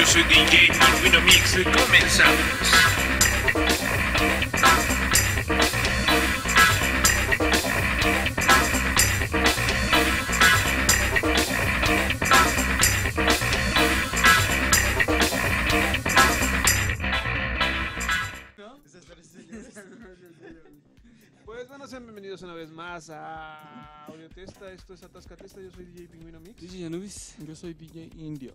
soy DJ Pingüino Mix, comenzamos. Pues bueno, sean bienvenidos una vez más a Audiotesta. Esto es Atascatesta. Yo soy DJ Pingüino Mix. DJ Anubis, yo soy DJ Indio.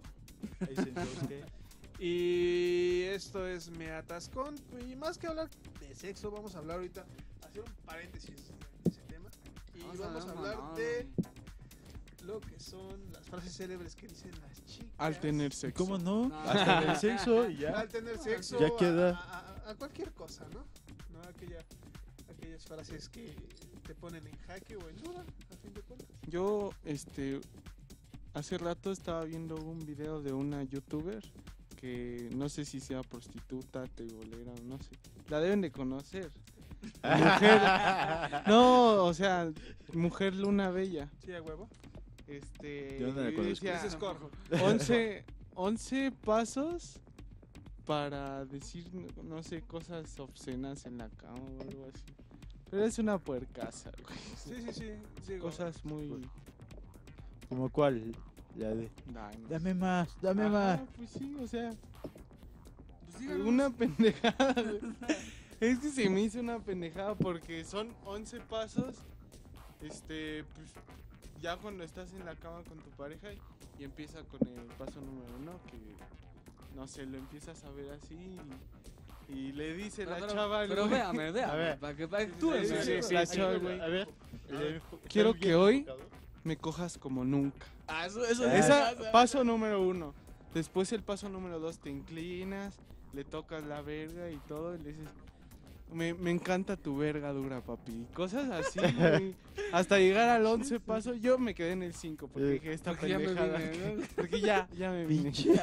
Y esto es Me Atascón. Y más que hablar de sexo, vamos a hablar ahorita, hacer un paréntesis en ese tema. Y vamos a hablar de lo que son las frases célebres que dicen las chicas. Al tener sexo. ¿Cómo no? No. Hasta tener sexo y ya. Al tener sexo. Ya queda. A cualquier cosa, ¿no? No aquellas frases que te ponen en jaque o en duda, a fin de cuentas. Yo, hace rato estaba viendo un video de una youtuber que no sé si sea prostituta, tegolera o no sé. La deben de conocer. Mujer. No, o sea, Mujer Luna Bella. Sí, a huevo. Yo no la y conozco. decía, Ese es Corjo. 11 pasos para decir, no sé, cosas obscenas en la cama o algo así. Pero es una puercaza, güey. Sí, Cosas muy... ¿Como cuál? La de. Ay, no Dame más, dame Ajá, más. Pues sí, o sea, Pues díganos. una pendejada. Güey. Es que se me hizo una pendejada porque son 11 pasos. Pues ya cuando estás en la cama con tu pareja y empieza con el paso número 1, que no sé, lo empiezas a ver así y le dice la chava. Pero güey, véame, A ver. para que tú Sí, la chava, güey. A ver. Quiero que hoy me cojas como nunca. eso Esa, paso número 1. Después el paso número 2, te inclinas, le tocas la verga y todo, y le dices, me encanta tu verga dura, papi. Cosas así, güey. Hasta llegar al 11 paso, yo me quedé en el 5, porque dije, esta porque ya me pendejada. vine, ¿no? Porque ya me vine. Pinche.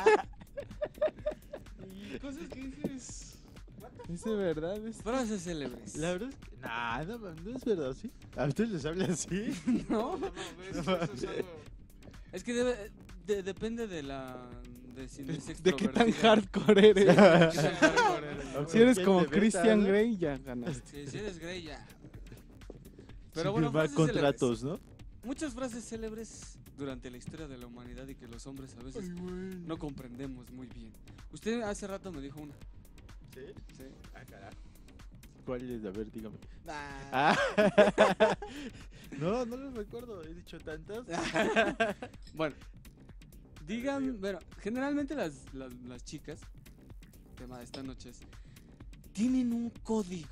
Y cosas que dices, es de verdad. Frases célebres. La verdad es que. No es verdad, ¿sí? ¿A ustedes les hablan así? No, Eso es algo. es que depende de la... De si es De qué tan extrovertida. hardcore eres. De qué tan hardcore eres. Si eres ¿Quién como te besa, Christian no? Grey, ya ganaste. Sí, si eres Grey ya. Pero Pero bueno, firmar frases contratos, célebres. ¿no? Muchas frases célebres durante la historia de la humanidad y que los hombres a veces no comprendemos muy bien. Usted hace rato me dijo una. ¿Sí? Sí. Ah, carajo. ¿Cuál es? A ver, dígame. Ah. No lo recuerdo. He dicho tantas. Bueno, digan, bueno, generalmente las chicas, tema de esta noche es, tienen un código.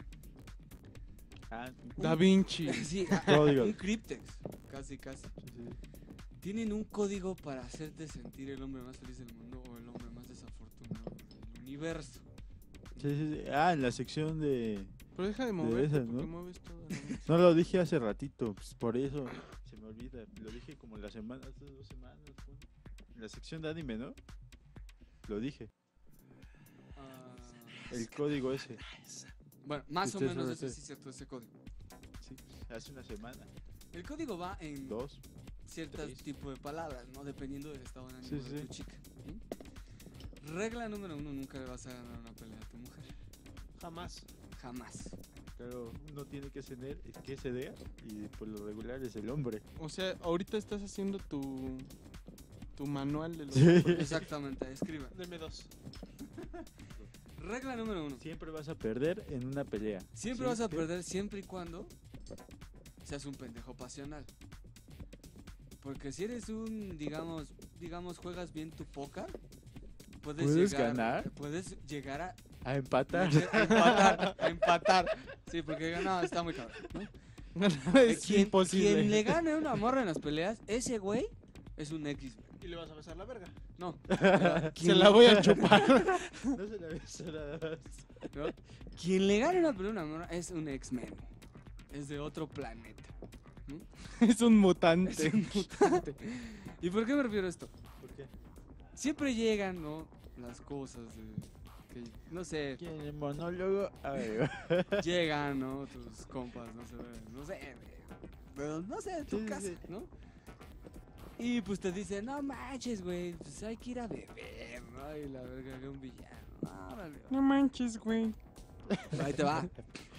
Da Vinci. Sí, Código. un cryptex, casi. Sí. Tienen un código para hacerte sentir el hombre más feliz del mundo o el hombre más desafortunado del universo. Sí. En la sección de. Pero deja de moverte, esas, porque ¿no? mueves todo. ¿No? No lo dije hace ratito, pues por eso se me olvida. Lo dije como hace 2 semanas. ¿No? En la sección de anime, ¿no? Lo dije. Ah, El código ese. bueno, más o Ustedes menos lo eso hacen. sí es cierto, ese código. Sí, hace una semana. El código va en 2. ciertos 3. tipos de palabras, ¿no? Dependiendo del estado de ánimo Sí, de sí. tu chica. Regla número 1, nunca le vas a ganar una pelea a tu mujer. Jamás. Jamás. Pero uno tiene que ceder y por lo regular es el hombre. O sea, ahorita estás haciendo tu manual de los... Exactamente, escriba. Deme 2. Regla número 1. Siempre vas a perder en una pelea. Siempre vas a perder siempre y cuando seas un pendejo pasional. Porque si eres un, digamos, juegas bien tu póker, ¿Puedes ganar? Puedes llegar A empatar. a empatar. Sí, porque no, está muy cabrón, ¿no? Es imposible. Quien le gane una morra en las peleas, ese güey es un X, güey. Y le vas a besar la verga. No. Se la voy a chupar. No se la ves nada más. ¿No? Quien le gane una pelea a una morra es un X-Men. Es de otro planeta. Es un mutante. Es un mutante. ¿Y por qué me refiero a esto? ¿Por qué? Siempre llegan, ¿no? Las cosas de, que, no sé, ¿Quién el monólogo? A ver. llegan, ¿no? Tus compas, no sé, de tu Sí, casa, sí. ¿no? Y pues te dice, no manches, güey, pues hay que ir a beber, ¿no? Y la verga que un villano. Órale. No manches, güey. Ahí te va.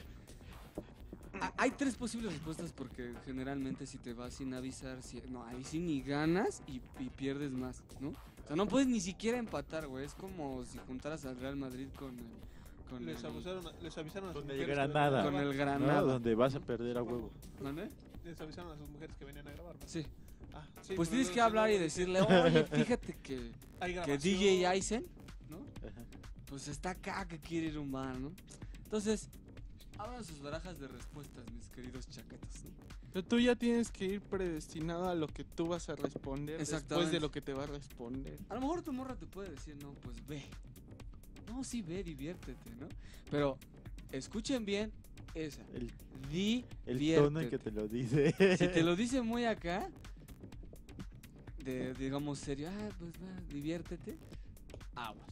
Hay tres posibles respuestas porque generalmente si te vas sin avisar, no, ahí sí ni ganas y pierdes más, ¿no? O sea, no puedes ni siquiera empatar, güey. Es como si juntaras al Real Madrid con Les avisaron a sus Con el mujeres que Granada. venían a Con el grabar. Granada. ¿no? Donde vas a perder a huevo. ¿Mande? Les avisaron a sus mujeres que venían a grabar. ¿no? Sí. Ah, sí, Pues pero tienes no- que hablar y no- decirle, oye, fíjate que Hay grabación. DJ Aizen, ¿no? Ajá. Pues está acá que quiere ir un bar, ¿no? Entonces, abran sus barajas de respuestas, mis queridos chaquetos, ¿no? Pero tú ya tienes que ir predestinado a lo que tú vas a responder después Exactamente. de lo que te va a responder. A lo mejor tu morra te puede decir, no, pues ve. No, sí, ve, diviértete, ¿no? Pero escuchen bien esa. El Diviértete. tono en que te lo dice. Si te lo dice muy acá, digamos serio, pues va, diviértete, aguas.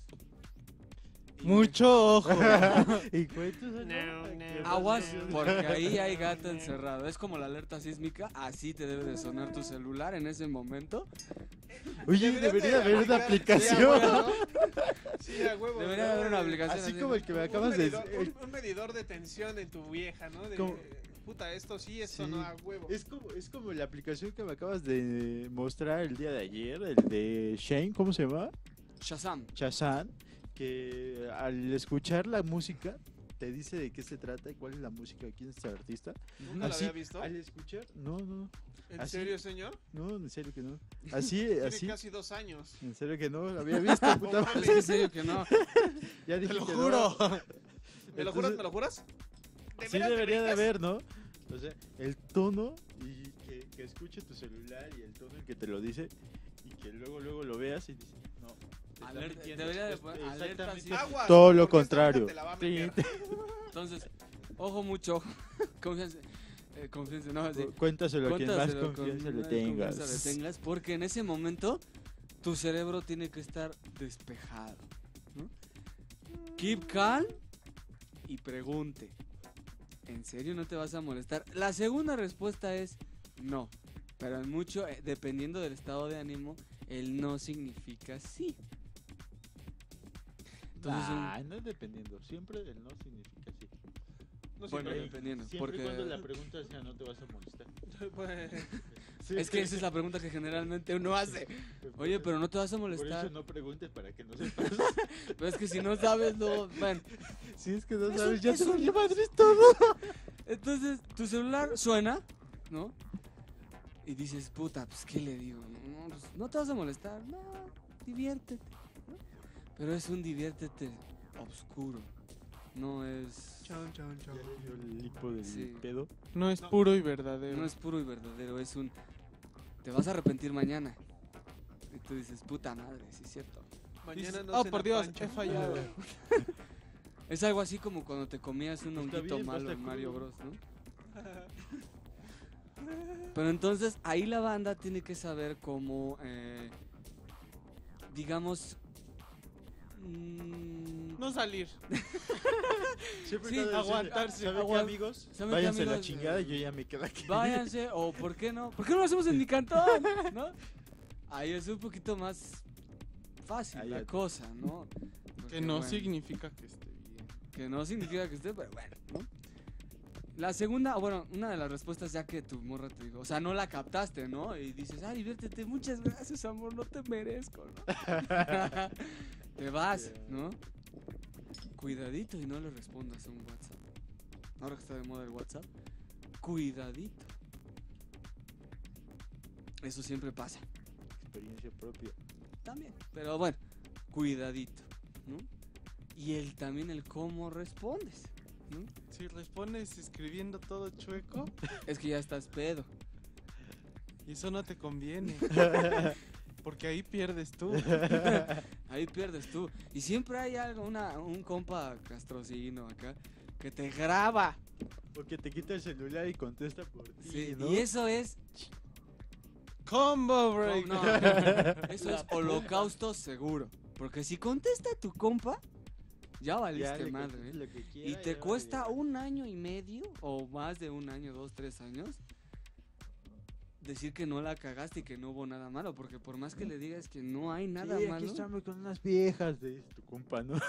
Mucho ojo. ¿Y cuentos? Aguas, porque ahí hay gato encerrado. Es como la alerta sísmica, así te debe de sonar tu celular en ese momento. Oye, debería haber una Sí, a aplicación. huevo, ¿no? Sí, a huevo. Debería ¿no? haber una aplicación Así así, como ¿no? el que me acabas de medidor, decir. un medidor de tensión en tu vieja, ¿no? De, Como- puta, esto sí, esto Sí. no, a huevo. Es como la aplicación que me acabas de mostrar el día de ayer, el de Shane, ¿cómo se llama? Shazam. Shazam, que al escuchar la música te dice de qué se trata y cuál es la música, quién es el artista. ¿Nunca lo Así, había visto? al escuchar, no, ¿En así- serio, señor? no, en serio que no. Así, Tiene así, casi 2 años. en serio que no, lo había visto, puta No madre. Es que en serio que no. Ya dije Te lo que juro. no. ¿Me lo juras? ¿Me lo juras? ¿De Sí veras debería de veritas? haber, ¿no? O sea, el tono y que escuche tu celular y el tono en que te lo dice y que luego lo veas y dices, no. te está Alerta- mintiendo. debería de Es- poner alerta exactamente. sí. Aguas, Todo lo porque esta vieja contrario. te la va a Sí, meter. Entonces, ojo mucho, ojo. Confianza, no, así. Cuéntaselo a quien más Cuéntaselo confianza con le más tengas. confianza le tengas, porque en ese momento tu cerebro tiene que estar despejado, ¿no? Keep calm y pregunte. ¿En serio no te vas a molestar? La segunda respuesta es no, pero en mucho, dependiendo del estado de ánimo, el no significa sí. Entonces, No es dependiendo, siempre el no significa sí. No Bueno, siempre. dependiendo, Siempre porque y cuando la pregunta sea no te vas a molestar. Pues, es que esa es la pregunta que generalmente uno hace. Oye, pero no te vas a Por molestar. eso no preguntes para que no sepas. Pero es que si no sabes, no. Bueno, Si es que no Es sabes, un- ya es te un- valió madres todo. entonces tu celular suena, ¿no? Y dices, puta, pues ¿qué le digo? No, pues, no te vas a molestar, no, diviértete, ¿no? Pero es un diviértete oscuro, no es, chon, chon, chon. Ya le dio el hipo del Sí. pedo. No es No. puro y verdadero. no es puro y verdadero, es un, te vas a arrepentir mañana. Y tú dices, puta madre, sí es cierto. Mañana Dices, no oh, cena por Dios, pancho". he fallado. Es algo así como cuando te comías un Está honguito bien, malo basta en Mario crudo. Bros, ¿no? Pero entonces ahí la banda tiene que saber cómo, digamos, No salir. Siempre Sí, trato de decirle, aguantarse, ¿sabe qué, aguant- amigos? ¿sabe qué, Váyanse a la amigos? chingada y yo ya me quedo aquí. váyanse, o ¿por qué no lo hacemos en mi cantón? ¿No? Ahí es un poquito más fácil Ahí la ya- cosa, ¿no? Porque, Que no bueno, significa que esté bien. que no significa que esté, pero bueno, ¿no? La segunda, bueno, una de las respuestas ya que tu morra te dijo, o sea, no la captaste, ¿no? Y dices, ah, diviértete, muchas gracias, amor, no te merezco, ¿no? Te vas, ¿no? Cuidadito y no le respondas a un WhatsApp. Ahora que está de moda el WhatsApp, cuidadito. Eso siempre pasa, Experiencia propia. también, pero bueno, cuidadito, ¿no? Y también el cómo respondes, ¿no? Si respondes escribiendo todo chueco, Es que ya estás pedo. y eso no te conviene. Porque ahí pierdes tú. Ahí pierdes tú. Y siempre hay algo, un compa castrocino acá que te graba. Porque te quita el celular y contesta por ti, Sí, ¿no? y eso es. Combo break. No, eso es holocausto seguro. Porque si contesta tu compa, ya Ya valiste le madre. contestas ¿eh? lo que Y quiera, te ya cuesta vale. 1 año y medio, o más de 1 año, 2, 3 años, decir que no la cagaste y que no hubo nada malo, porque por más que le digas que no hay nada sí, malo. aquí estamos con unas viejas de tu compa, ¿no?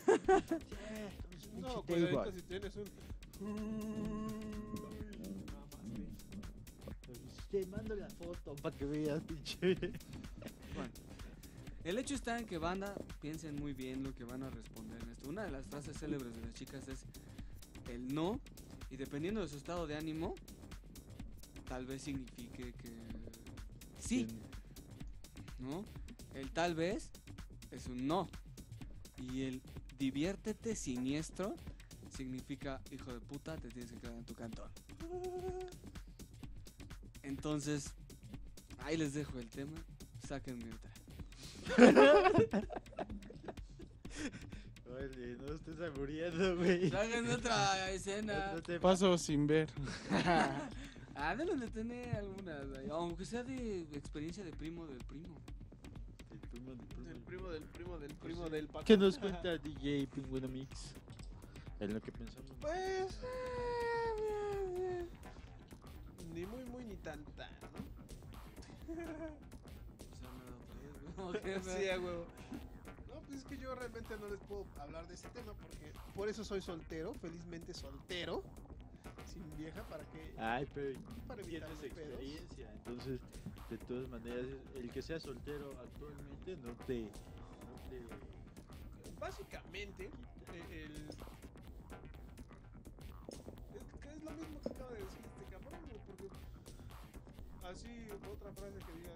No, cuidadito si tienes un... Te mando la foto para que veas, pinche. Bueno, el hecho está en que banda piensen muy bien lo que van a responder en esto. Una de las frases célebres de las chicas es el no, y dependiendo de su estado de ánimo, tal vez signifique que sí, ¿no? El tal vez es un no, y el diviértete siniestro significa hijo de puta, te tienes que quedar en tu cantón. Entonces, ahí les dejo el tema, sáquenme otra. Oye, no estés aburriendo, güey. Sáquenme otra escena. No te Paso sin ver. Deben de tener algunas, aunque sea de experiencia de primo del primo. El primo del primo. Del primo, del primo, del primo, del Paco. ¿Qué nos cuenta DJ Pingüino Mix? En lo que pensamos. Pues... ni muy, muy, ni tan, tan, ¿no? O sea, nada, Sí, a huevo. No, pues es que yo realmente no les puedo hablar de ese tema porque por eso soy soltero, felizmente soltero, sin vieja, para que... Ay, pero Para evitar tienes pedos. experiencia. Entonces, de todas maneras, el que sea soltero actualmente no te Básicamente, es lo mismo que acaba de decir este cabrón, güey, porque así otra frase que digas,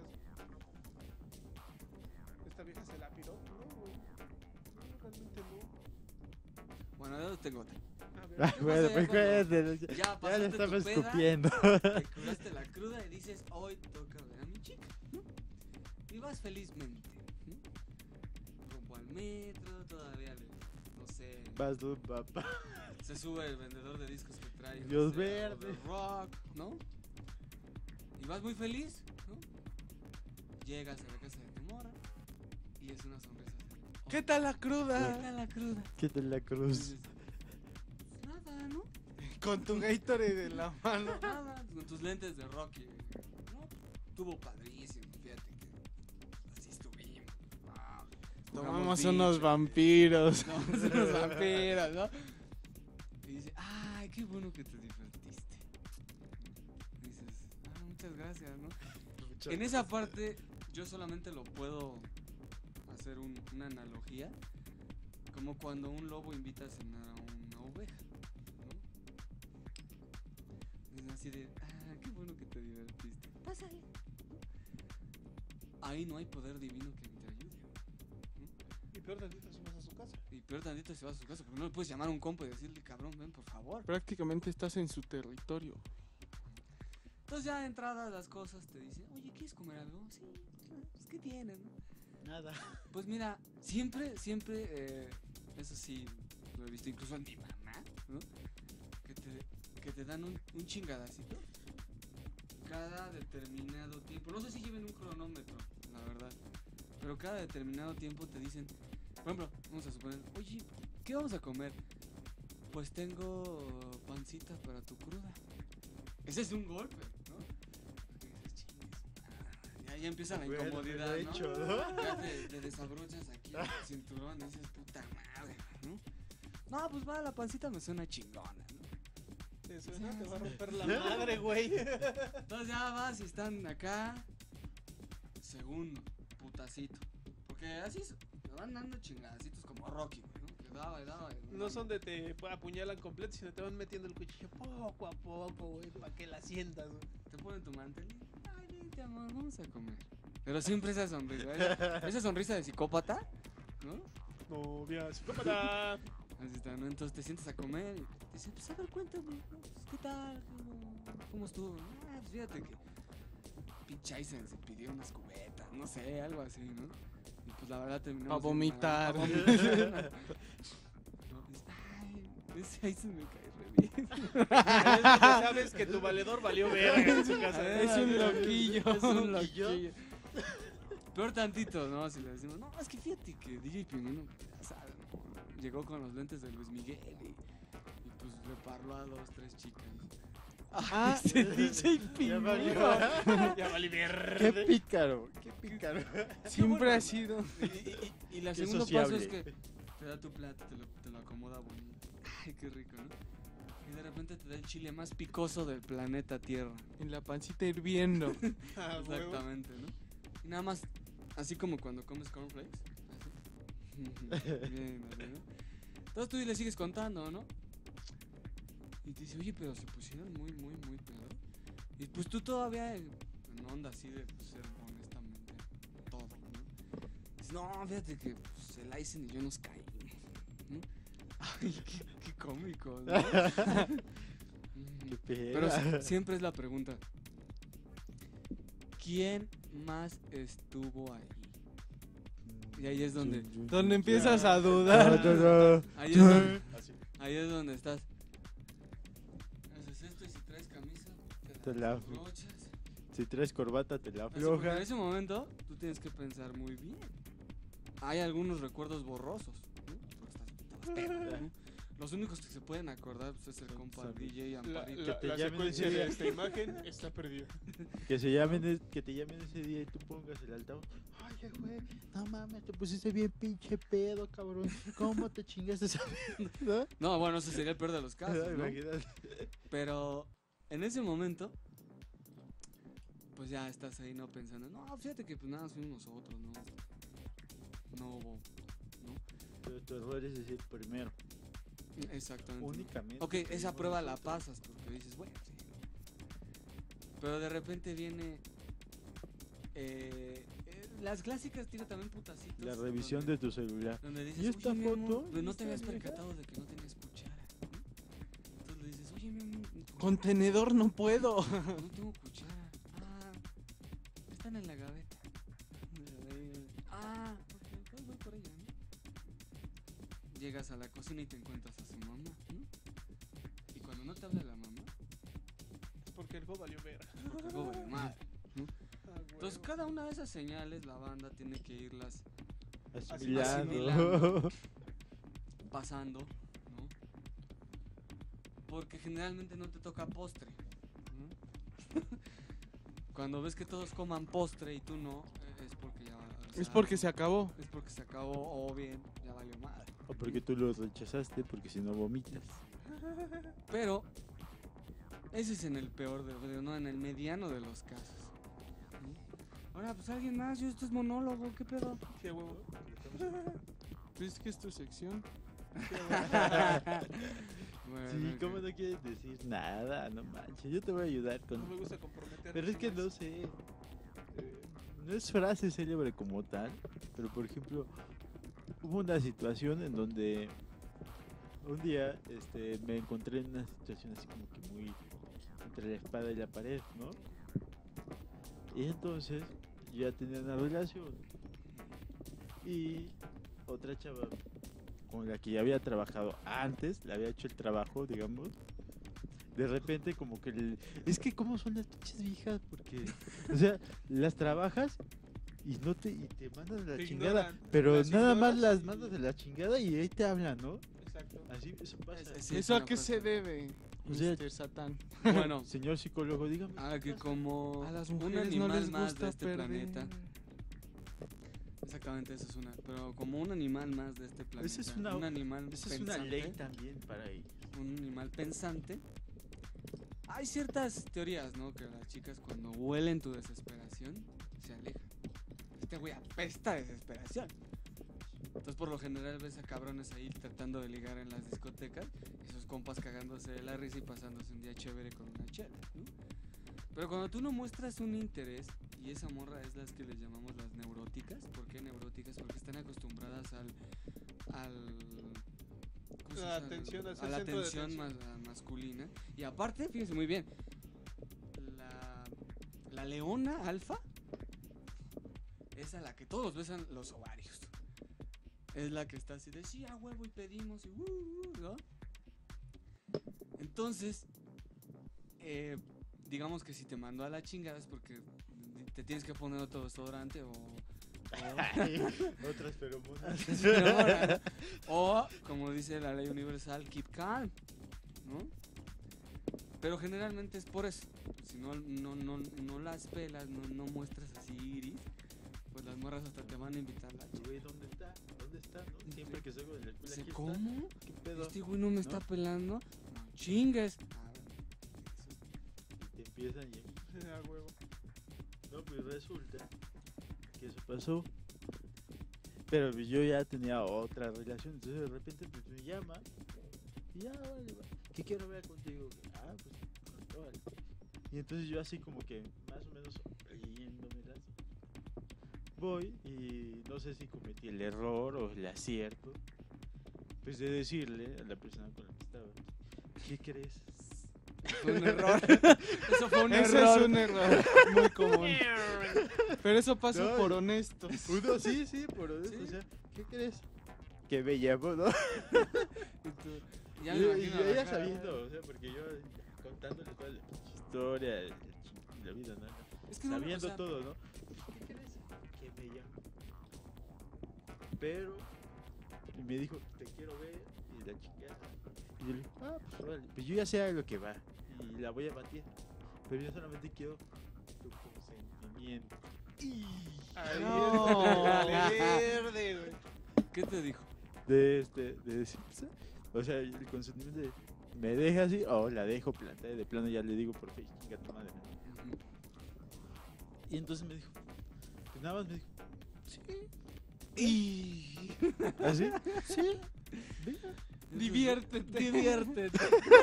esta vieja se la piró, no, güey, no, realmente no. Bueno, yo tengo otra. A ver, Ah, bueno, pues cuéntanos, Ya ya le pasaste estaba tu peda, escupiendo. te curaste la cruda y dices, hoy toca ver a mi chica, ¿no? Y vas felizmente, ¿no? Rumbo al metro, todavía, no sé, Vas tú, papá. se sube el vendedor de discos que trae. no Dios sé, verde. o de rock, ¿no? Y vas muy feliz, ¿no? Llegas a la casa de tu morra y es una sonrisa así. ¿Qué tal la ¿Qué cruda? tal la cruda? ¿Qué tal la Y cruz? dices, nada, ¿no? Con tu Gatorade en la mano. Nada, con tus lentes de Rocky. ¿No? Estuvo padrísimo, fíjate que así estuvimos. Tomamos Jugamos unos bicho, vampiros. Tomamos unos vampiros, ¿no? Y dice, ay, qué bueno que te divertiste. Y dices, muchas gracias, ¿no? En esa parte, yo solamente lo puedo hacer una analogía. Como cuando un lobo invita a cenar a una oveja, ¿no? Es así de, qué bueno que te divertiste. Pásale. Ahí no hay poder divino que te ayude. y peor tantito si vas a su casa. Y peor tantito si vas a su casa, porque no le puedes llamar a un compa y decirle, cabrón, ven por favor. Prácticamente estás en su territorio. Entonces ya de entrada las cosas te dicen, oye, ¿quieres comer algo? Sí, pues ¿qué tienes, no? Nada. Pues mira, siempre, eso sí, lo he visto incluso en mi mamá, ¿no? Que te dan un chingadacito cada determinado tiempo. No sé si lleven un cronómetro, la verdad. Pero cada determinado tiempo te dicen, por ejemplo, vamos a suponer, oye, ¿qué vamos a comer? Pues tengo pancita para tu cruda. Ese es un golpe, ¿no? Porque dices, chingues, ya empieza la Bueno, incomodidad, lo he ¿no? hecho, ¿no? Ya te desabrochas aquí el cinturón y dices, puta madre, ¿no? No, pues va, la pancita me suena chingona, ¿no? Te suena, te va a romper la madre, güey. Entonces ya vas y están acá, segundo, putacito. Porque así me van dando chingadacitos como Rocky, ¿no? Que daba y daba. No son de te apuñalan completo, sino te van metiendo el cuchillo poco a poco, güey, para que la sientas, güey. Te ponen tu mantel y, ay, vente, amor, vamos a comer. Pero siempre esa sonrisa, esa sonrisa de psicópata, ¿no? Novia, psicópata. Así está, ¿no? Entonces te sientas a comer y te dicen, pues a ver, cuéntame, ¿no? Pues, ¿qué tal? ¿Cómo estuvo? Pues fíjate que pinche Aizen se pidió unas cubetas, no sé, algo así, ¿no? Y pues la verdad terminamos... A vomitar. No, pues, ay, ese Aizen me cae re bien. Ya sabes que tu valedor valió verga en su casa. Es un loquillo. Es un loquillo. Peor tantito, ¿no? Si le decimos, no, es que fíjate que DJ Pingüino, ya sabes, ¿no? Llegó con los lentes de Luis Miguel y pues le parló a 2, 3 chicas. Ah, ese DJ Ya valió. pingüino. Ya valí Qué verde. pícaro, qué pícaro. Siempre ha sido. Y la Qué segundo sociable. paso es que te da tu plato, te lo acomoda bonito. Ay, qué rico, ¿no? Y de repente te da el chile más picoso del planeta Tierra. En la pancita hirviendo. Ah, huevo. Exactamente, ¿no? Y nada más, así como cuando comes cornflakes. Así. Bien, así, ¿no? Entonces tú le sigues contando, ¿no? Y te dice, oye, pero se pusieron muy pedo. Y pues tú todavía en onda así de pues, ser honestamente todo, ¿no? Dices, no, fíjate que pues, el Aizen y yo nos caímos, ¿no? Ay, qué cómico, ¿no? Qué pena. Pero siempre es la pregunta, ¿quién más estuvo ahí? Y ahí es donde... Donde empiezas a dudar. Ahí es donde estás. Haces esto y si traes camisa, Te te la- la abrochas. Si traes corbata, te la Así, porque en afloja. ese momento tú tienes que pensar muy bien. Hay algunos recuerdos borrosos, ¿no? Porque estabas pedo, ¿no? Los únicos que se pueden acordar pues, es el compa Son- DJ La, Amparito. la- te la llamen secuencia ese de día. esta imagen está perdida. Que te llamen ese día y tú pongas el altavoz. Oye, güey, no mames, te pusiste bien pinche pedo, cabrón. ¿Cómo te chingaste esa vez? ¿No? No, bueno, ese sería el peor de los casos, ¿no? Imagínate. Pero en ese momento, pues ya estás ahí, ¿no? Pensando, no, fíjate que pues nada, más fuimos nosotros, ¿no? No hubo, ¿no? Pero tu error es decir primero. Exactamente. ¿no? Únicamente. Ok, esa fuimos prueba la nosotros. pasas porque dices, bueno, sí. Pero de repente viene las clásicas, tiene también putacitos. La revisión donde, de tu celular. donde dices, ¿Y esta oye, mi amor, foto? pero no ¿Y te esta habías vieja? percatado de que no tenías cuchara. ¿no? Entonces le dices, oye, mi amor, Contenedor no puedo. no tengo cuchara. Ah, están en la gaveta. Ah, ok, pues voy por ella, ¿no? Llegas a la cocina y te encuentras a su mamá, ¿no? Y cuando no te habla la mamá, Es porque algo valió ver. es porque algo vale madre. Ah, huevo. Entonces, cada una de esas señales la banda tiene que irlas Asimilando. pasando, ¿no? Porque generalmente no te toca postre, ¿no? Cuando ves que todos coman postre y tú no, es porque ya... o sea, Es porque se acabó. Es porque se acabó o bien, ya valió madre. O porque tú lo rechazaste, porque si no vomitas. Pero ese es en el peor de, no, en el mediano de los casos. ¿no? Ahora, pues alguien más, esto es monólogo, ¿qué pedo? Qué huevo. Pues es que es tu sección. Bueno, Sí, ok. ¿cómo no quieres decir nada? No manches, yo te voy a ayudar con... No me gusta comprometerme. Pero es que no sé. No es frase célebre como tal, pero por ejemplo, hubo una situación en donde un día me encontré en una situación así como que muy entre la espada y la pared, ¿no? Y entonces yo ya tenía una relación y otra chava con la que ya había trabajado antes, le había hecho el trabajo, digamos. De repente como que es que cómo son las pinches viejas, porque o sea, las trabajas y te mandan a la Te chingada, ignoran, pero las nada más ignoras las y- mandas a la chingada y ahí te hablan, ¿no? Exacto. Así eso pasa. Sí, ¿Eso es a qué una se cosa. debe, O sea, Mr. Satán? Bueno, Señor psicólogo, dígame. a que como A las un mujeres no animal les más gusta de este perder. planeta. Exactamente, esa es una. Pero como un animal más de este planeta. Esa es una- un animal Esa es pensante. una ley también para ellos. Un animal pensante. Hay ciertas teorías, ¿no? Que las chicas cuando huelen tu desesperación se alejan. Este güey apesta de desesperación. Entonces por lo general ves a cabrones ahí tratando de ligar en las discotecas y sus compas cagándose de la risa y pasándose un día chévere con una chela, ¿no? Pero cuando tú no muestras un interés, y esa morra es las que les llamamos las neuróticas. ¿Por qué neuróticas? Porque están acostumbradas al ¿cómo se La dice? atención, al a ser la centro de atención atención. masculina. Y aparte, fíjense muy bien, la leona alfa es a la que todos besan los ovarios. Es la que está así de sí, a huevo y pedimos y ¿no? Entonces, digamos que si te mandó a la chingada es porque te tienes que poner otro desodorante o Otras feromonas. feromonas, o como dice la ley universal, keep calm, ¿no? Pero generalmente es por eso. Si no las pelas, no muestras así iris, pues las morras hasta te van a invitar la chica. Güey, ¿dónde está? ¿Dónde está? ¿No? Siempre que salgo de la escuela, aquí ¿Cómo? está. ¿Qué pedo? Este güey no me está pelando. No chingues. Y te empiezan y... A huevo. No, pues resulta que eso pasó. Pero pues yo ya tenía otra relación, entonces de repente pues me llama y ya, vale, va. ¿Qué quiero hablar contigo? Ah, pues, vale. Y entonces yo así como que más o menos riéndomelas, voy y no sé si cometí el error o el acierto, pues de decirle a la persona con la que estaba, ¿qué crees? Fue un error. Eso fue un Ese error. es un error muy común. Pero eso pasa No, por honestos. Uno sí, por eso, ¿Sí? o sea, ¿qué crees? Que me llamó, ¿no? Ya Y me yo- imagino y ella la cara. sabiendo, o sea, porque yo contándole toda la historia, la vida, ¿no? Es que no, Sabiendo o sea, todo, ¿no? ¿Qué crees? Que me llamó. Pero me dijo, te quiero ver, y la chica. Y yo le dije, ah, pues órale. Pues yo ya sé a lo que va, y la voy a batir. Pero yo solamente quiero tu consentimiento. Ahí No. verde, güey. ¿Qué te dijo? De decir, o sea, el consentimiento de, ¿me deja así o la dejo plantada? De plano ya le digo por Facebook, chinga tu madre, ¿no? Y entonces me dijo, pues nada más me dijo, sí. ¿Así? Sí. Venga. Diviértete. Diviértete.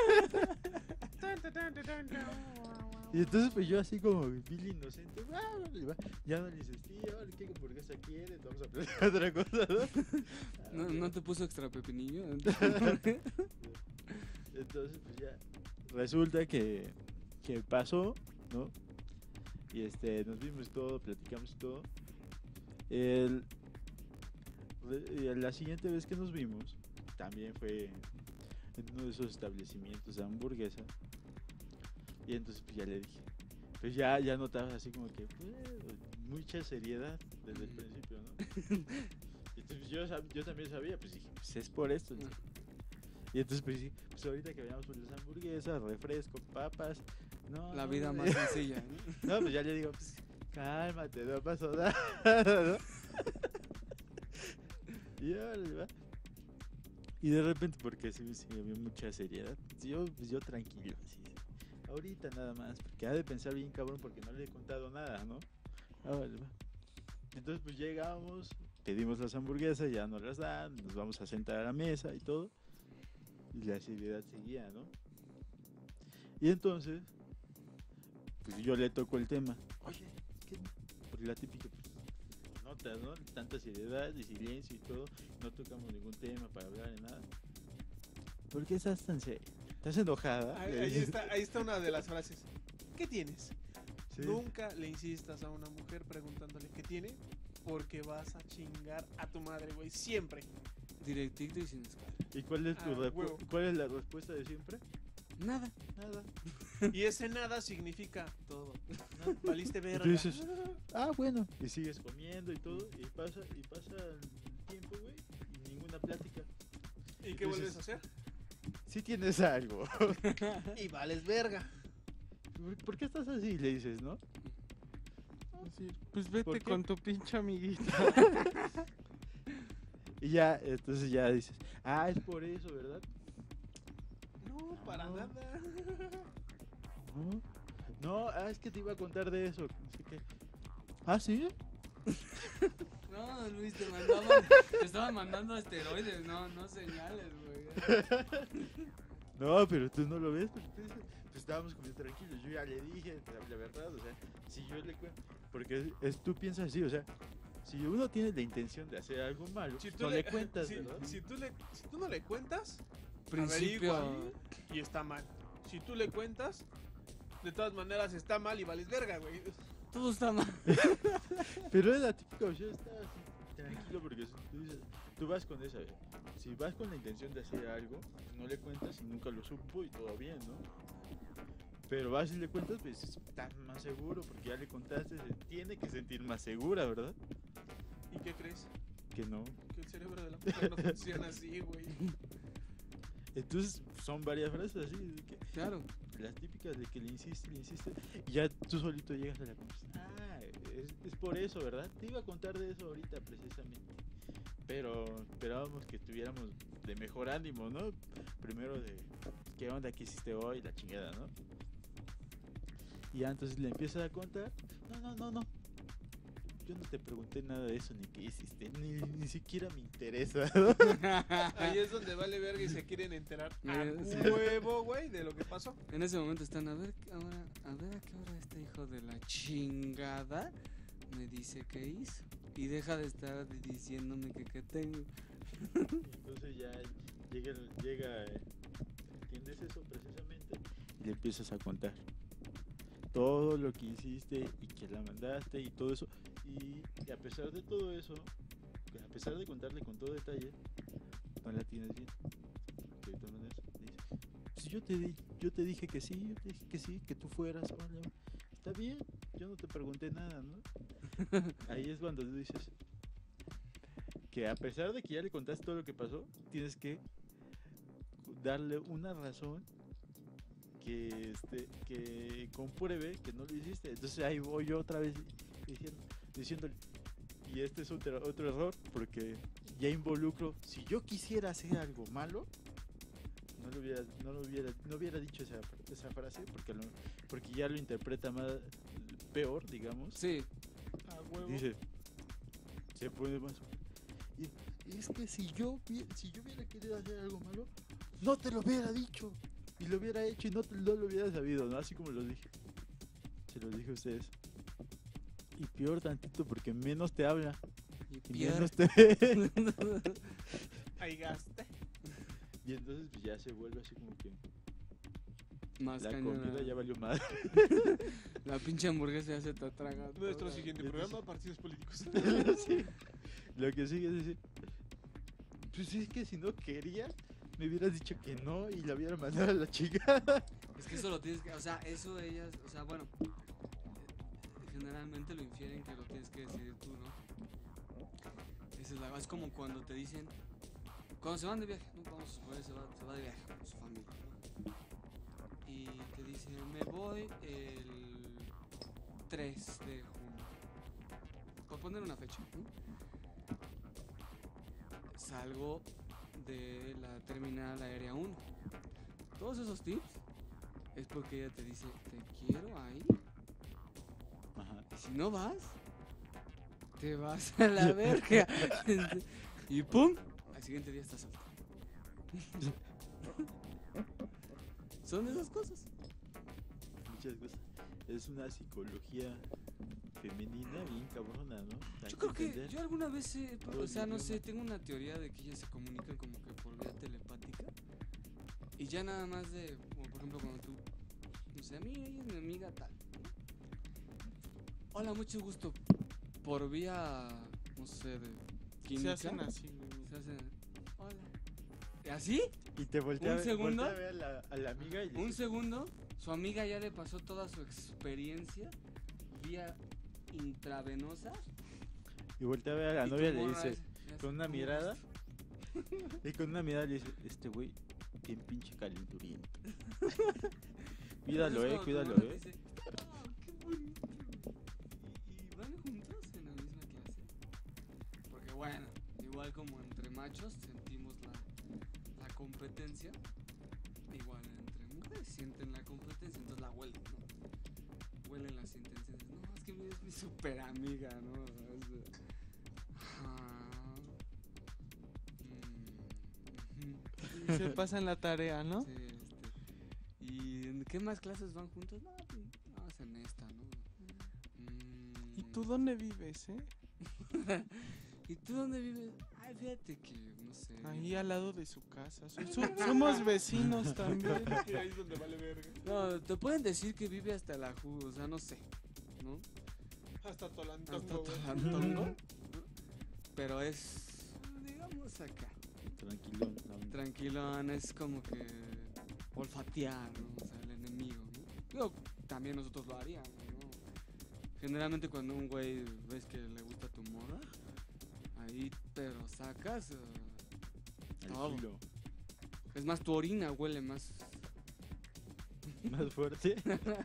Y entonces pues yo así como Billy inocente, vale, va. Ya no le insistí, vale, ¿qué hamburguesa quieres? Vamos a platicar otra cosa, ¿no? ¿No te puso extra pepinillo? Entonces pues ya resulta que pasó, ¿no? Y nos vimos todo, platicamos todo. La siguiente vez que nos vimos también fue en uno de esos establecimientos de hamburguesa. Y entonces pues ya le dije, pues ya notaba así como que mucha seriedad desde el principio, ¿no? Y entonces yo también sabía, pues dije, pues es por esto, ¿no? Y entonces pues sí, pues ahorita que vayamos por las hamburguesas, refresco, papas, no. La no, vida no, más sencilla, ¿no? no, pues ya le digo, pues cálmate, no pasó nada, ¿no? Y órale, va. Y de repente, porque sí había mucha seriedad, pues yo tranquilo, así. Ahorita nada más, porque ha de pensar bien cabrón porque no le he contado nada, ¿no? Órale, va. Entonces pues llegamos, pedimos las hamburguesas, ya nos las dan, nos vamos a sentar a la mesa y todo. Y la seriedad seguía, ¿no? Y entonces, pues yo le toco el tema. Oye, ¿qué? Porque la típica, pues, notas, ¿no? Tanta seriedad y silencio y todo. No tocamos ningún tema para hablar de nada. ¿Por qué estás tan seria? ¿Estás enojada? Ahí está una de las frases. ¿Qué tienes? Sí. Nunca le insistas a una mujer preguntándole qué tiene, porque vas a chingar a tu madre, güey. Siempre. Directito y sin escala. ¿Y cuál es, huevo. cuál es la respuesta de siempre? Nada. Nada. Y ese nada significa todo. No. Valiste Y verga. tú dices, bueno. Y sigues comiendo y todo. Y pasa el tiempo, güey. Y ninguna plática. ¿Y qué vuelves a hacer? Sí tienes algo. Y vales verga. ¿Por qué estás así? Le dices, ¿no? Así, pues vete ¿Por qué? con tu pinche amiguita. Y ya, entonces ya dices, es por eso, ¿verdad? No, para No. nada. No, es que te iba a contar de eso. Así que... ¿Ah, sí? No, Luis, te estaban mandando esteroides, no señales, güey. No, pero tú no lo ves, pero tú dices, pues estábamos comiendo tranquilos. Yo ya le dije la verdad, o sea, si yo le cuento, porque tú piensas así, o sea, si uno tiene la intención de hacer algo malo, Si pues tú no le cuentas, si, ¿verdad? si tú no le cuentas, Principio. averigua y está mal. Si tú le cuentas, de todas maneras está mal y vales verga, güey. Todo está mal. Pero es la típica, o sea, estás así, tranquilo, porque tú dices, tú vas con esa, si vas con la intención de hacer algo, pues no le cuentas y nunca lo supo y todo bien, ¿no? Pero vas y le cuentas, pues estás más seguro, porque ya le contaste, se tiene que sentir más segura, ¿verdad? ¿Y qué crees? Que no. Que el cerebro de la mujer no funciona así, güey. Entonces son varias frases así, de que, Claro. las típicas de que le insiste, y ya tú solito llegas a la conclusión. Ah, es por eso, ¿verdad? Te iba a contar de eso ahorita precisamente. Pero esperábamos que tuviéramos de mejor ánimo, ¿no? Primero de qué onda que hiciste hoy, la chingada, ¿no? Y ya entonces le empiezas a contar. No. Yo no te pregunté nada de eso, ni qué hiciste, ni siquiera me interesa, ¿no? Ahí es donde vale verga y se quieren enterar a Sí. huevo, güey, de lo que pasó. En ese momento están, a ver a qué hora este hijo de la chingada me dice qué hizo. Y deja de estar diciéndome que qué tengo. Entonces ya llega, entiendes eso precisamente, y le empiezas a contar todo lo que hiciste y que la mandaste y todo eso. Y a pesar de todo eso, a pesar de contarle con todo detalle, no la tienes bien. Porque de todas maneras dices, pues yo te dije que sí, que tú fueras, vale, está bien, yo no te pregunté nada, ¿no? Ahí es cuando tú dices que a pesar de que ya le contaste todo lo que pasó, tienes que darle una razón que compruebe que no lo hiciste. Entonces ahí voy yo otra vez diciéndole, y este es otro error, porque ya involucro, si yo quisiera hacer algo malo, no hubiera dicho esa frase, porque ya lo interpreta más peor, digamos. Sí. A huevo. Dice, se puede más. Y es que si yo hubiera querido hacer algo malo, no te lo hubiera dicho. Y lo hubiera hecho y no lo hubiera sabido, ¿no? Así como lo dije. Se lo dije a ustedes. Y peor tantito porque menos te habla. Y menos te ve. Ahí gaste. Y entonces pues ya se vuelve así como que Más la cañona. comida ya valió más. La pinche hamburguesa ya se te traga. Nuestro toda. siguiente programa, partidos políticos. Sí. Lo que sigue es decir, pues es que si no quería, me hubieras dicho que no y la hubiera mandado a la chingada. Es que eso lo tienes que, o sea, eso ellas, o sea, bueno, generalmente lo infieren que lo tienes que decidir tú, ¿no? Esa es es como cuando te dicen, cuando se van de viaje, ¿no? Vamos a suponer, se va de viaje con su familia, ¿no? Y te dicen, me voy el 3 de junio, por poner una fecha, ¿no? Salgo de la terminal aérea 1. Todos esos tips es porque ella te dice, te quiero ahí. Ajá. Y si no vas, te vas a la verga. Y pum, al siguiente día estás soltero. Son esas cosas. Muchas cosas. Es una psicología femenina bien cabrona, ¿no? Hay Yo creo que entender. yo alguna vez, Todo o sea, el no idioma. sé, tengo una teoría de que ellas se comunican como que por vía telepática. Y ya nada más de, como por ejemplo, cuando tú, no sé, a mí ella es mi amiga tal. Hola, mucho gusto. Por vía, no sé, de Se química. hacen así, güey. Se hacen, hola. ¿Y así? Y te voltea, ¿Un segundo? voltea a ver a la amiga y le Un dice, segundo, su amiga ya le pasó toda su experiencia vía intravenosa. y voltea a ver a la y tu novia y le morra dice, ya con se una puso. mirada, y con una mirada le dice, este güey, bien pinche calenturiento. Cuídalo, Entonces, cuando tu cuídalo, morra te dice, "Ah, qué bonito". Y van juntos en la misma clase. Porque bueno, igual como entre machos sentimos la competencia, igual entre mujeres sienten la competencia, entonces la huelen, ¿no? Huelen las intenciones. No, es que es mi super amiga, ¿no? O sea, es de, Y se pasan la tarea, ¿no? sí, ¿y en qué más clases van juntos? No, pues, no, es en esta, ¿no? ¿Y tú dónde vives, ¿Y tú dónde vives? Ay, fíjate que, no sé. Ahí al lado de su casa. Somos vecinos también. Y ahí es donde vale verga. No, te pueden decir que vive hasta la o sea, no sé, ¿no? Hasta Tolantongo, Hasta güey. Tolantongo, ¿no? Pero es, digamos acá, tranquilón. tranquilón, es como que olfatear, ¿no? O sea, el enemigo, ¿no? Digo, también nosotros lo haríamos, ¿no? Generalmente cuando un güey ves que le gusta tu morra, ahí pero sacas, Al todo. kilo. Es más, tu orina huele más Más fuerte.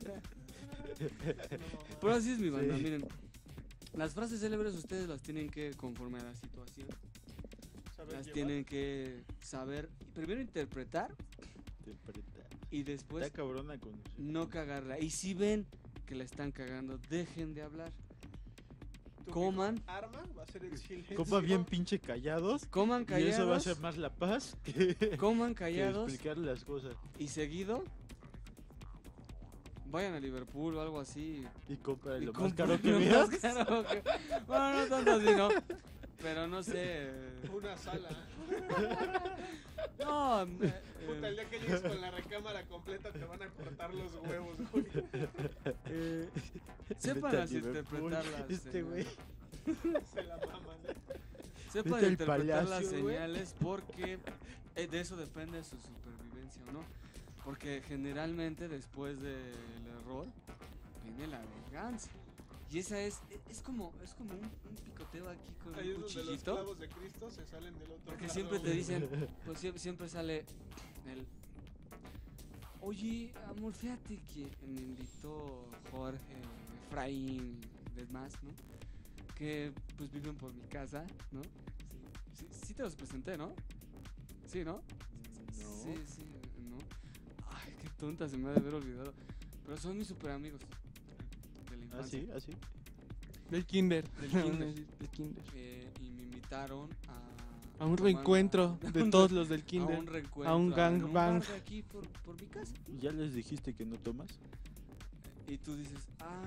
Pero así es mi banda, Sí. miren. Las frases célebres ustedes las tienen que, conforme a la situación, Saber las llevar. tienen que saber, primero interpretar Interpreta. y después Está cabrona con... no cagarla. Y si ven que la están cagando, dejen de hablar. Tu coman. mejor arma va a ser el silencio. Coman bien pinche callados. Coman Y eso va a callados, ser más la paz que, coman que callados explicar las cosas. y seguido vayan a Liverpool o algo así. Y compra y lo más compren caro que lo veas. más caro que- Bueno, no tanto así, ¿no? Pero no sé. Una sala. No, Puta, el día que llegues con la recámara completa te van a cortar los huevos, güey. sepan Vete a las Liverpool, interpretarlas. Este güey. Se la maman. Sepan Vete al interpretar las palacio, güey. señales porque de eso depende su supervivencia o no. Porque generalmente después del error viene la venganza. Y esa es como un picoteo aquí con Ahí es un donde los cuchillito. clavos de Cristo se salen del otro Porque lado, siempre te güey. dicen, pues siempre sale el... Oye, amor, fíjate que me invitó Jorge, Efraín, demás, ¿no? Que pues viven por mi casa, ¿no? Sí te los presenté, ¿no? Sí, ¿no? No. Sí, ¿no? Ay, qué tonta, se me ha de haber olvidado. Pero son mis super amigos de la Ah, infancia. sí, así. Del kinder. Del kinder. Del kinder. Y me invitaron A un tomar reencuentro una- de todos los del a kinder. un reencuentro, a un en gangbang. bar de aquí por mi casa. ¿Y ya les dijiste que no tomas? Y tú dices,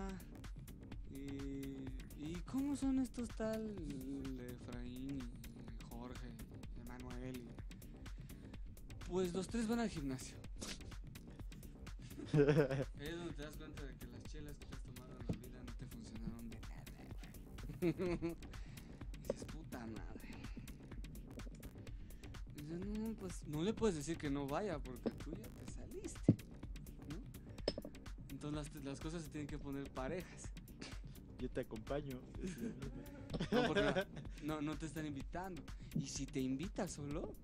¿y cómo son estos tal Efraín, y Jorge, Emanuel? Pues los tres van al gimnasio. Ahí es donde te das cuenta de que las chelas que te has tomado en la vida no te funcionaron de nada, güey. Dices, puta madre. Dices, no, pues no le puedes decir que no vaya porque tú ya te saliste, ¿no? Entonces las cosas se tienen que poner parejas. Yo te acompaño. No, porque no te están invitando. Y si te invita solo.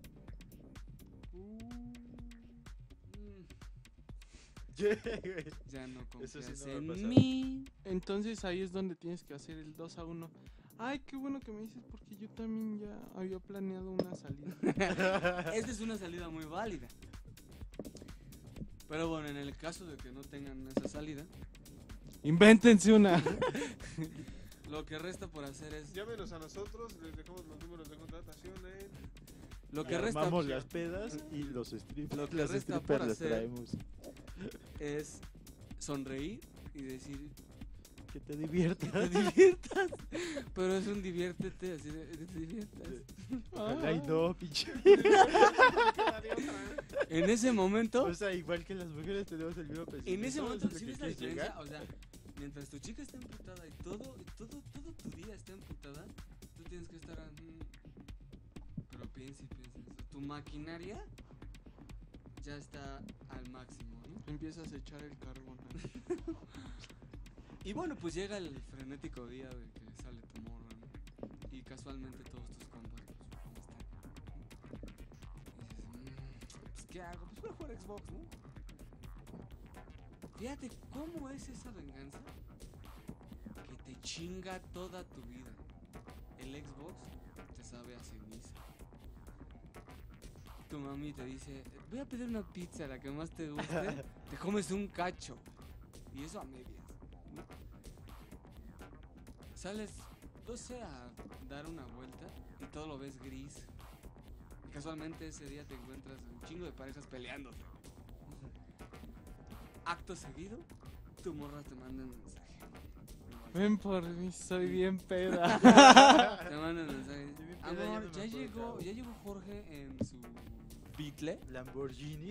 Ya no Eso sí confías no me ha en pasado. mí. Entonces ahí es donde tienes que hacer el 2-1. Ay, qué bueno que me dices porque yo también ya había planeado una salida. Esta es una salida muy válida. Pero bueno, en el caso de que no tengan esa salida, Invéntense una. lo que resta por hacer es. Llámenos a nosotros, les dejamos los números de contratación Lo que resta Armamos las pedas y los strippers. Lo que Las resta strippers por las hacer- traemos. es sonreír y decir Que te que diviertas. te diviertas. Pero es un diviértete, así de que te diviertas. Ay, no, pinche. En ese momento. O sea, igual que las mujeres tenemos el mismo pensamiento. En ese momento, ¿es ¿sí lo ves que la quieres diferencia? llegar? O sea, mientras tu chica está emputada y todo tu día está emputada, tú tienes que estar. Pero piensa y piensa. Tu maquinaria ya está al máximo, ¿no? Empiezas a echar el carbón. Y bueno, pues llega el frenético día de que sale tu morra, ¿no? Y casualmente todos tus compas pues, no están. Y dices, pues ¿qué hago? Pues voy a jugar Xbox, ¿no? Fíjate cómo es esa venganza que te chinga toda tu vida. El Xbox te sabe a ceniza. Tu mami te dice, voy a pedir una pizza, la que más te guste. Te comes un cacho. Y eso a medias. ¿no? Sales, no sé, a dar una vuelta y todo lo ves gris. Y casualmente ese día te encuentras un chingo de parejas peleándote. Acto seguido, tu morra te manda un mensaje. Ven por mí, soy bien peda. Te manda un mensaje. Yo bien peda, Amor, ya no me acuerdo. ya llegó Jorge en su Beetle. Lamborghini.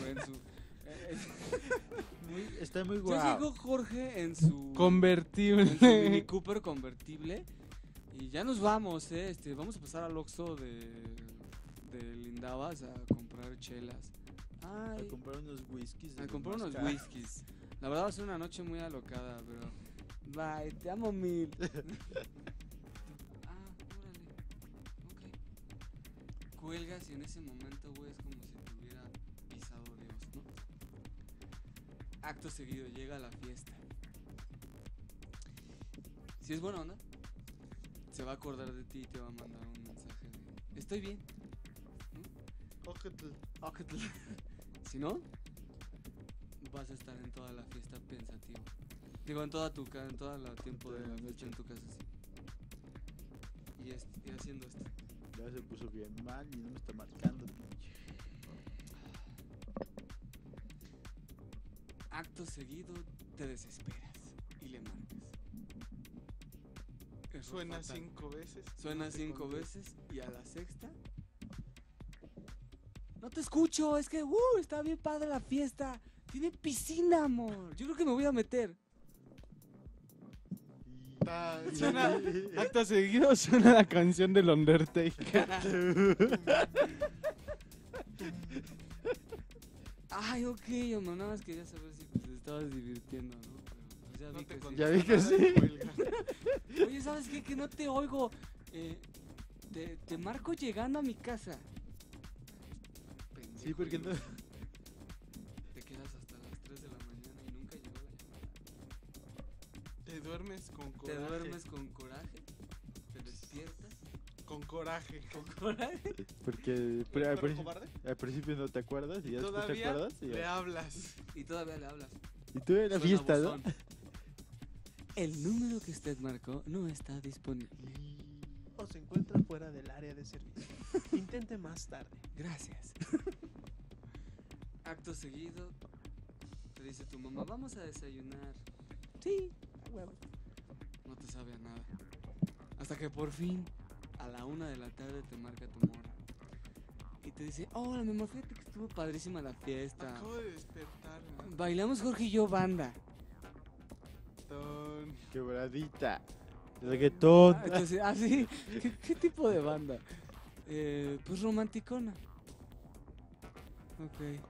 Está muy Ya guau. llegó Jorge en su Convertible. en su Mini Cooper convertible y ya nos vamos, vamos a pasar al Oxxo de Lindavas a comprar chelas. A Ay, comprar unos whiskies. de a los comprar más unos caros. whiskies. La verdad va a ser una noche muy alocada, pero bye, te amo mil. Órale. Ok. Cuelgas y en ese momento, güey, es como si te hubiera pisado Dios, ¿no? Acto seguido llega a la fiesta. Si es buena onda, se va a acordar de ti y te va a mandar un mensaje de estoy bien. Ojotl. Si no, vas a estar en toda la fiesta pensativo. Digo, en todo el tiempo de la noche en tu casa, sí. Y haciendo esto. Ya se puso bien mal y no me está marcando, pinche. Acto seguido, te desesperas y le marcas. Error Suena fatal. 5 veces. Suena no te 5 contesta. veces y a la sexta. No te escucho, es que está bien padre la fiesta. Tiene piscina, amor. Yo creo que me voy a meter. Suena, acto seguido suena la canción del Undertaker. Ay, ok, amor, nada más quería saber si te estabas divirtiendo, ¿no? Pero pues ya No vi te que sí. Ya vi que sí. Oye, ¿sabes qué? Que no te oigo. Te marco llegando a mi casa. Pendejo, Sí, porque yo. no. Te quedas hasta las 3 de la mañana y nunca llegó la llamada. Te duermes con coraje. Te duermes con coraje, te despiertas Con coraje. con coraje. Porque ¿Perro cobarde? al principio no te acuerdas y ya después te Todavía acuerdas. Y, le ya. hablas. Y todavía le hablas. Y tú en la Suena fiesta, ¿no? buzón. El número que usted marcó no está disponible. O se encuentra fuera del área de servicio. Intente más tarde. Gracias. Acto seguido, te dice tu mamá, vamos a desayunar. Sí, a huevo. No te sabe a nada. Hasta que por fin, a la 1 de la tarde, te marca tu morra. Y te dice, hola, mi amor, fíjate que estuvo padrísima la fiesta. Acabo de despertarme. Bailamos Jorge y yo banda. Ton. Quebradita. Reggaetón. Entonces, sí, ¿qué tipo de banda? Pues romanticona. Ok.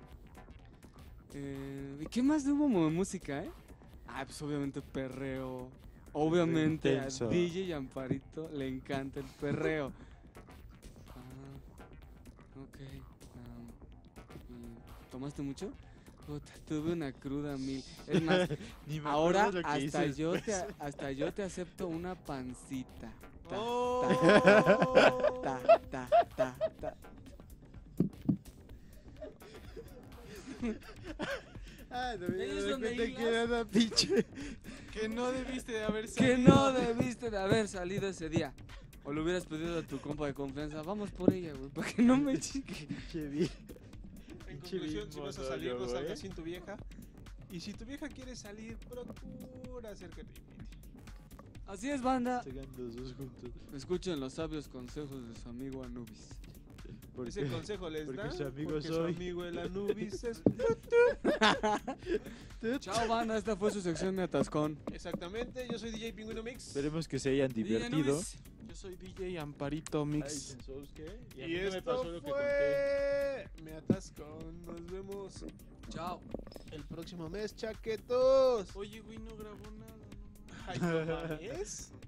¿Y qué más hubo como de música, pues obviamente perreo. Obviamente a Intenso. DJ y Amparito le encanta el perreo. Ok. ¿Y ¿Tomaste mucho? Puta, tuve una cruda 1000. Es más, Ni me ahora acuerdo lo que hice después. hasta yo te acepto una pancita. Oh. Ta. No Ahí es me donde cuenta que hilas. era una pinche. Que no debiste de haber salido. Que no debiste de haber salido ese día. O le hubieras pedido a tu compa de confianza, vamos por ella, güey, para que no me chique. Pinche vi- En pinche conclusión, si vas a salir, no monólogo, salgas sin tu vieja. Y si tu vieja quiere salir, procura hacer que te invite. Así es, banda. Sacan los dos juntos. Escuchen los sabios consejos de su amigo Anubis. Ese consejo les porque da su amigo porque su soy. amigo el Anubis es... Chao, banda, esta fue su sección de Atascón. Exactamente, yo soy DJ Pingüino Mix. Esperemos que se hayan divertido. Anubis. Yo soy DJ Amparito Mix. Y, a Y mí no me esto pasó lo que conté. fue... Me Atascón. Nos vemos Chao. el próximo mes, chaquetos. Oye, güey, no grabó nada. No. Ay, no mames.